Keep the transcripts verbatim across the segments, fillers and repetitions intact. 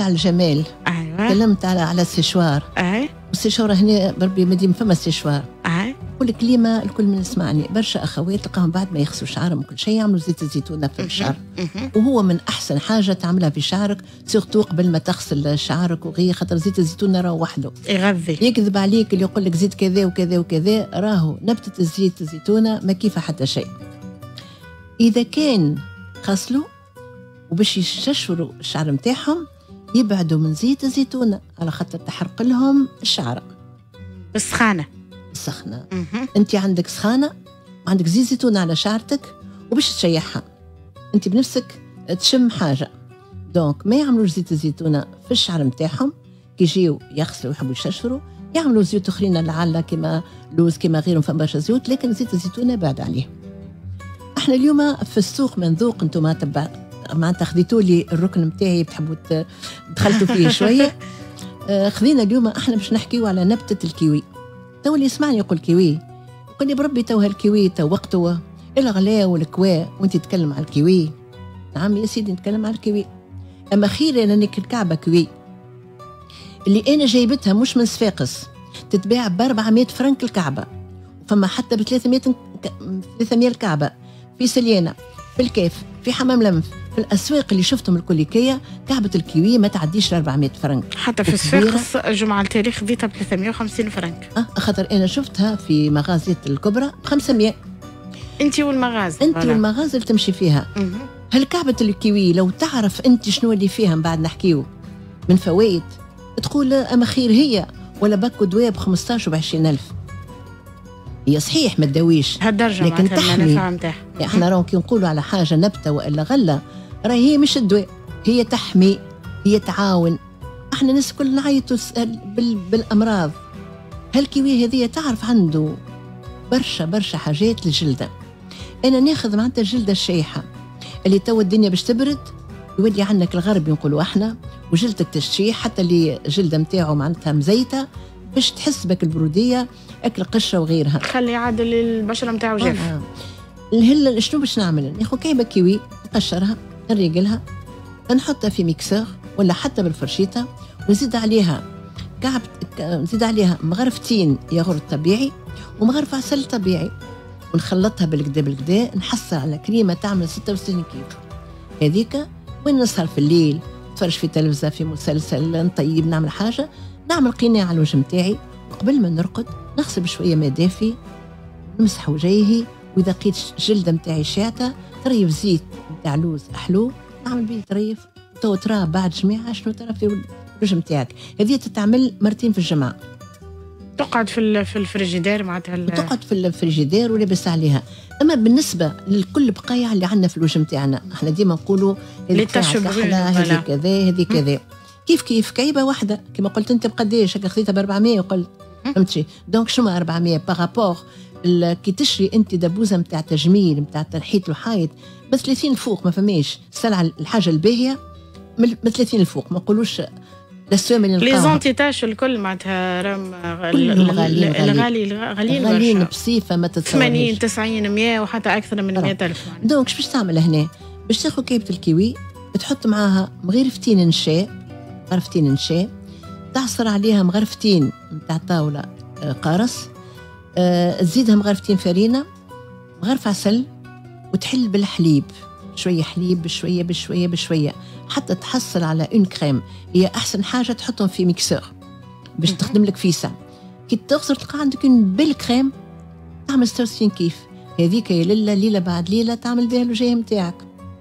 تاع الجمال. ايوه تكلمت على على السيشوار. اي السيشوار هنا بربي مديم فما السيشوار. اي كل كلمه الكل من يسمعني برشا اخوات تلقاهم بعد ما يغسلوا شعرهم وكل شيء يعملوا زيت الزيتونه في الشعر، وهو من احسن حاجه تعملها في شعرك سيرتو قبل ما تغسل شعرك وغير خاطر زيت الزيتونه راهو وحده يغذي. يكذب عليك اللي يقول لك زيت كذا وكذا وكذا، راهو نبته الزيت الزيتونه ما كيف حتى شيء. اذا كان غسلوا وباش يششروا الشعر نتاعهم يبعدوا من زيت الزيتونه على خاطر تحرق لهم الشعر. بالسخانه السخنه انت عندك سخانه وعندك زيت زيتون على شعرتك وباش تشيحها انت بنفسك تشم حاجه، دونك ما يعملوش زيت الزيتونه في الشعر نتاعهم. كي يجيو يغسلوا ويحبوا يششروا يعملوا زيوت اخرين لعله كما لوز كما غيرهم، فما برشا زيوت، لكن زيت الزيتونه بعد عليه. احنا اليوم في السوق من ذوق انتم ما تبع معناتها خذيتوا لي الركن نتاعي بتحبوا دخلتوا فيه شويه. خذينا اليوم احنا باش نحكيوا على نبته الكيوي. تو اللي يسمعني يقول كيوي يقول لي بربي تو هالكيوي تو وقته الغلاء والكوا وانت تتكلم على الكيوي. نعم يا سيدي نتكلم على الكيوي، اما خير انا نك الكعبه كيوي اللي انا جايبتها مش من صفاقس تتباع ب أربعمائة فرنك الكعبه، فما حتى ب ثلاثمائة ثلاثمائة الكعبه في سليانه في الكاف في حمام لمف في الاسواق اللي شفتهم الكليكيه كعبه الكيوي ما تعديش أربعمائة فرنك. حتى في الصفاقس جمعه التاريخ خذيتها ب ثلاثمائة وخمسين فرنك. اه خاطر انا شفتها في مغازات الكبرى ب خمسمائة. انت والمغازل انت والمغازل تمشي فيها. هل كعبه الكيوي لو تعرف انت شنو اللي فيها من بعد نحكيو من فوائد تقول اما خير هي ولا باكو دواء ب خمسطاش وب عشرين ألف. هي صحيح ما تداويش هالدرجه لكن تحمي. يعني احنا راهو كي نقولوا على حاجه نبته والا غله راهي هي مش الدواء، هي تحمي هي تعاون. احنا الناس كل نعيطوا بالامراض. هالكيوي هذه تعرف عنده برشا برشا حاجات للجلده. انا ناخذ معناتها الجلده الشايحه اللي تو الدنيا باش تبرد يولي عنك الغرب ينقولوا احنا وجلدك تشيح حتى اللي الجلده نتاعو معناتها مزيته باش تحس بك البروديه اكل قشه وغيرها خلي يعادل البشره نتاعو جاف. آه. الهله شنو باش نعمل؟ ناخذ كعبه كيوي نقشرها نريقلها نحطها في ميكسور ولا حتى بالفرشيطه ونزيد عليها كعب نزيد عليها مغرفتين ياغورت طبيعي ومغرفه عسل طبيعي ونخلطها بالكدا بالكدا نحصل على كريمه تعمل ستة وستين كيلو. هذيك وين نسهر في الليل نتفرج في تلفزه في مسلسل نطيب نعمل حاجه نعمل قناع على الوجه نتاعي وقبل ما نرقد نغسل بشويه ماء دافي نمسح وجهي واذا لقيت جلده نتاعي شاعته طريف زيت نتاع لوز احلو نعمل به طريف تو ترى بعد جميعه شنو ترى في الوجه نتاعك. هذه تتعمل مرتين في الجمعه. تقعد في في الفريجيدير معناتها تقعد في الفريجيدير ولبس عليها. اما بالنسبه لكل بقايا اللي عندنا في الوجه نتاعنا احنا ديما نقولوا هذه كذا هذه كذا كيف كيف كعيبه واحده كما قلت انت بقداش هكا خذيتها ب أربعمائة وقلت فهمتي دونك شنو أربعمائة بارابور كي تشري انت دبوزه نتاع تجميل نتاع تنحيت الحائط ب ثلاثين الفوق ما فماش السلعه الحاجه الباهيه ب ثلاثين الفوق ما نقولوش للسوم اللي نلقاهم لي زونتيتاج الكل معناتها راهم غاليين غالي غاليين غاليين بصيفه ما تتصورش ثمانين تسعين مية وحتى اكثر من مئة ألف. دونك اش باش تعمل هنا باش تاخذ كيبه الكيوي تحط معاها مغرفتين نشاء مغرفتين نشاء تعصر عليها مغرفتين نتاع طاوله قارص أه تزيدها مغرفتين فرينه مغرف عسل وتحل بالحليب شويه حليب بشويه بشويه بشويه حتى تحصل على اون كريم. هي احسن حاجه تحطهم في ميكسور باش تخدم لك فيسا. كي تغسل تلقى عندك اون بيل كريم تعمل ستة وستين كيف. هذيك يا ليله ليله بعد ليله تعمل بها الوجه نتاعك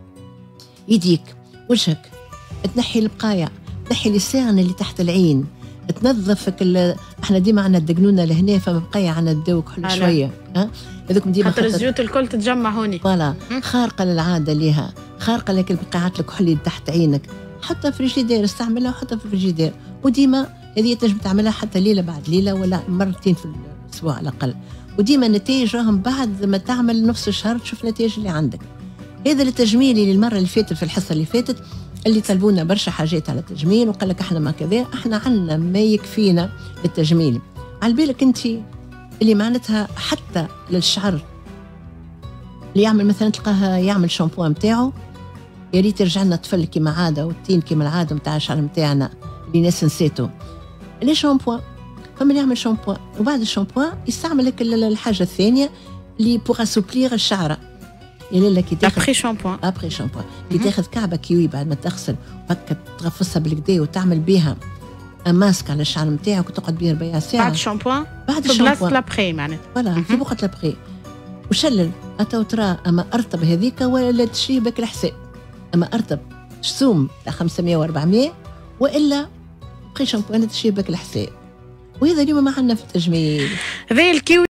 يديك وجهك تنحي البقايا تنحي اللسان اللي تحت العين تنظفك. احنا ديما عندنا الدقنونه لهنا فما بقايا عندنا الدو كحل شويه ها هذوك ديما خاطر الزيوت الكل تتجمع هوني فوالا خارقه للعاده ليها خارقه لك البقاعات الكحل اللي تحت عينك حتى في الفريجيدير استعملها وحتى في الفريجيدير وديما هذه تنجم تعملها حتى ليله بعد ليله ولا مرتين في الاسبوع على الاقل وديما النتائج راهم بعد ما تعمل نص الشهر تشوف النتائج اللي عندك. هذا التجميل اللي المره اللي فاتت في الحصه اللي فاتت اللي طلبونا برشا حاجات على التجميل وقال لك احنا ما كذا احنا عندنا ما يكفينا للتجميل. على بالك انت اللي معناتها حتى للشعر اللي يعمل مثلا تلقاها يعمل شامبو نتاعو يا ريت يرجع لنا طفل كيما عاده والتين كيما العاده نتاع الشعر نتاعنا اللي ناس نسيتو. لي شامبوان فما اللي يعمل شامبوان وبعد الشامبوان يستعمل لك الحاجه الثانيه اللي بوغ اسوبليغ الشعره. يلا كي تاخذ ابخي شامبوان ابخي شامبوان كي تاخذ كعبه كيوي بعد ما تغسل وهكا تغفصها بالكدا وتعمل بها ماسك على الشعر نتاعك وتقعد بيه ربع ساعه بعد الشامبوان بعد الشامبوان بلاصه لابخي معناتها فوالا في بوقت لابخي وشلل اتا ترى اما ارطب هذيك ولا تشري بك الحساب اما ارطب شسوم تاع خمسمية وأربعمية والا بخي شامبوان تشري بك الحساب. وهذا اليوم ما عندنا في التجميل هذا الكيوي